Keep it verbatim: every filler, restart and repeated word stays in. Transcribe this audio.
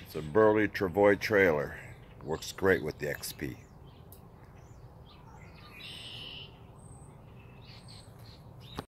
It's a Burley Travoy trailer. Works great with the X P.